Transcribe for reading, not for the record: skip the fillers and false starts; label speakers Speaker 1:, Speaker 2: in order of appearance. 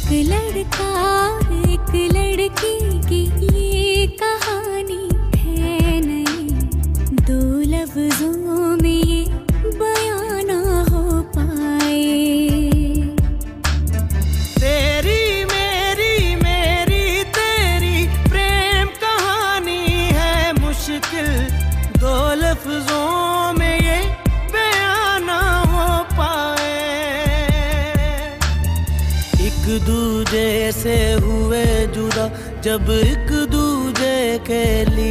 Speaker 1: लड़का एक लड़की की ये कहानी है नहीं, दो लफ्जों में ये बयां ना हो पाए।
Speaker 2: तेरी मेरी मेरी तेरी प्रेम कहानी है मुश्किल, दो लफ्जों में ये बयां ना हो पाए। एक दूजे से हुए जुदा जब एक दूजे के लिए